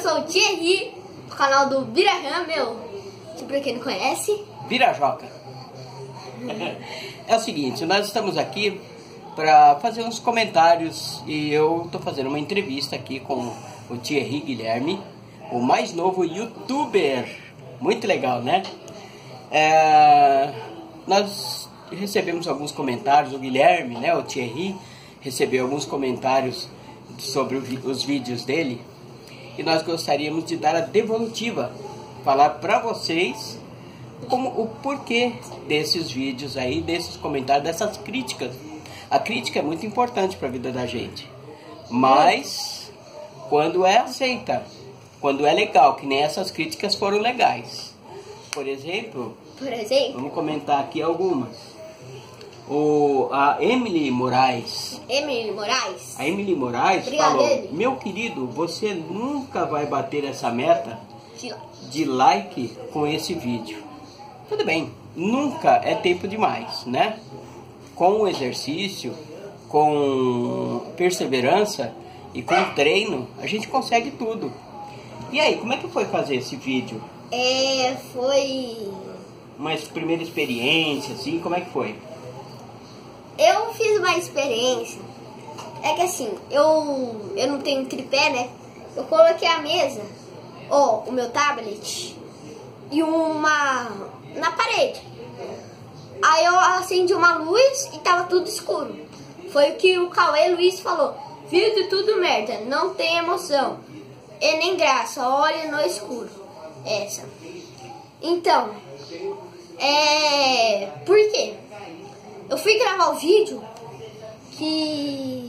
sou o Thierry, do canal do Biraham, meu. Pra quem não conhece, Birajoca. É o seguinte, nós estamos aqui para fazer uns comentários e eu tô fazendo uma entrevista aqui com o Thierry Guilherme, o mais novo youtuber. Muito legal, né? Nós recebemos alguns comentários, o Guilherme, né, o Thierry, recebeu alguns comentários sobre os vídeos dele e nós gostaríamos de dar a devolutiva, falar para vocês como o porquê desses vídeos aí, desses comentários, dessas críticas. A crítica é muito importante para a vida da gente, mas quando é aceita, quando é legal, que nem essas críticas foram legais. Por exemplo, vamos comentar aqui algumas. A Emily Moraes. A Emily Moraes falou: meu querido, você nunca vai bater essa meta de like com esse vídeo. Tudo bem, nunca é tempo demais, né? Com o exercício, com perseverança e com treino, a gente consegue tudo. E aí, como é que foi fazer esse vídeo? Foi uma primeira experiência, assim, como é que foi? Eu fiz uma experiência. É que assim, eu não tenho tripé, né? Eu coloquei a mesa, o meu tablet e na parede. Aí eu acendi uma luz e tava tudo escuro. Foi o que o Cauê Luiz falou: vídeo tudo merda, não tem emoção e nem graça, olha no escuro. Essa. Então, por quê? Eu fui gravar o vídeo que...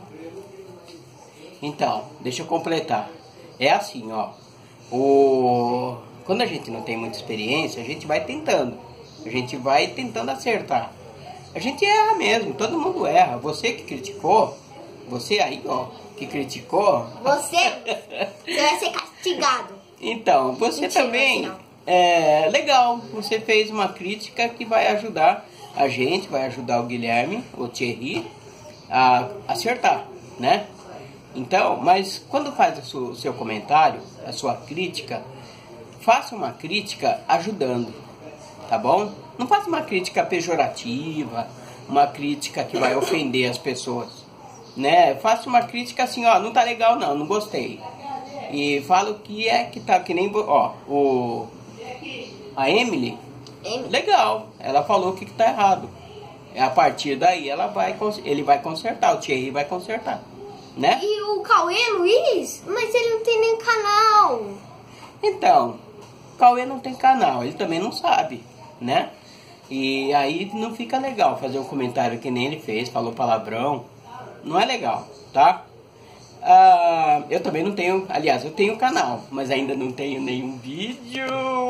Então, deixa eu completar. É assim, ó. Quando a gente não tem muita experiência, a gente vai tentando. A gente vai tentando acertar. A gente erra mesmo, todo mundo erra. Você que criticou, você aí, ó, que criticou... Você vai ser castigado. Então, você mentira, também... legal, você fez uma crítica que vai ajudar a gente, vai ajudar o Guilherme, o Thierry, a acertar, né? Então, mas quando faz o seu comentário, a sua crítica, faça uma crítica ajudando, tá bom? Não faça uma crítica pejorativa, uma crítica que vai ofender as pessoas, né? Faça uma crítica assim, ó, não tá legal não gostei. E fala o que é que tá, que nem, ó, a Emily, legal, ela falou o que tá errado. A partir daí ele vai consertar, o Thierry vai consertar, né? E o Cauê Luiz? Mas ele não tem nem canal. Então, o Cauê não tem canal, ele também não sabe, né? E aí não fica legal fazer um comentário que nem ele fez, falou palavrão. Não é legal, tá? Eu também não tenho, aliás, eu tenho canal, mas ainda não tenho nenhum vídeo.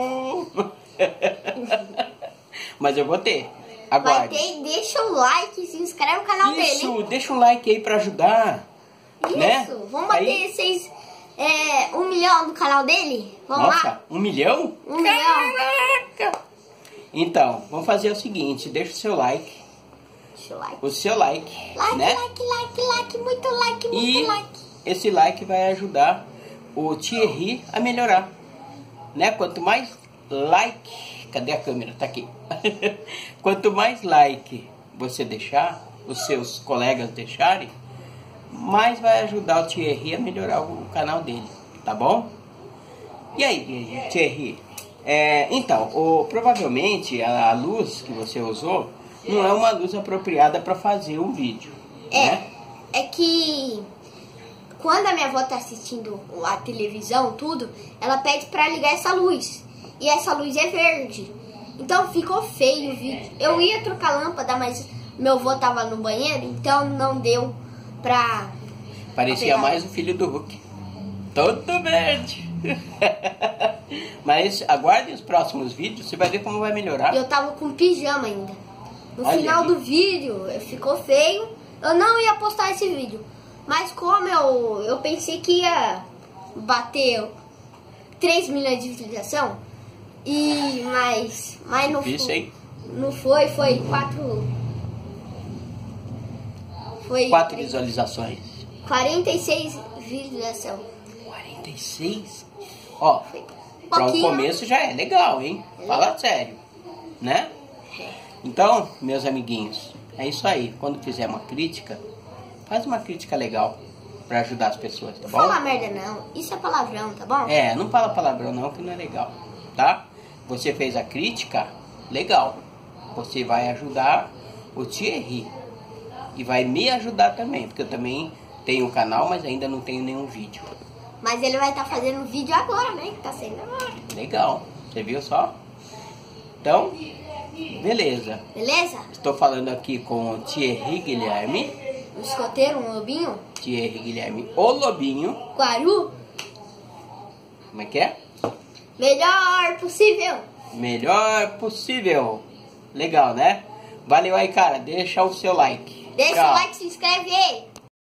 Mas eu vou ter. Aguarde. Vai ter, deixa o like, se inscreve no canal dele. Isso, deixa um like aí pra ajudar. Isso, né? Vamos bater aí... 1 milhão no canal dele? Vamos lá? 1 milhão? 1 milhão. Caraca! Então, vamos fazer o seguinte, deixa o seu like. O seu like, né? Like, muito like. Esse like vai ajudar o Thierry a melhorar, né? Quanto mais like, cadê a câmera? Tá aqui. Quanto mais like você deixar, os seus colegas deixarem, mais vai ajudar o Thierry a melhorar o canal dele, tá bom? E aí, Thierry? Então, provavelmente a luz que você usou não é uma luz apropriada para fazer um vídeo, né? É que quando a minha avó tá assistindo a televisão, tudo, ela pede pra ligar essa luz. E essa luz é verde. Então ficou feio o vídeo. Eu ia trocar a lâmpada, mas meu avô tava no banheiro, então não deu pra... Parecia mais o filho do Hulk. Todo verde. Mas aguarde os próximos vídeos, você vai ver como vai melhorar. Eu tava com pijama ainda. No final do vídeo ficou feio. Eu não ia postar esse vídeo. Mas como eu pensei que ia bater 3 milhões de visualização. Mas não difícil, hein? Não foi 4. Foi 4 visualizações. 46 visualização. 46? Ó, para um Pouquinho. começo já é legal, hein? Fala sério, né? Então, meus amiguinhos, é isso aí. Quando fizer uma crítica, faz uma crítica legal pra ajudar as pessoas, tá Não bom? fala merda não, isso é palavrão, tá bom? É, não fala palavrão não, que não é legal, tá? Você fez a crítica, legal. Você vai ajudar o Thierry. E vai me ajudar também, porque eu também tenho um canal, mas ainda não tenho nenhum vídeo. Mas ele vai estar fazendo vídeo agora, né? Que tá saindo agora. Legal, você viu só? Então, beleza. Beleza? Estou falando aqui com o Thierry Guilherme. Um escoteiro, um lobinho. Thierry Guilherme, o Lobinho. Guaru. Como é que é? Melhor possível. Melhor possível. Legal, né? Valeu aí, cara. Deixa o seu like. Deixa Tchau. o like, se inscreve aí.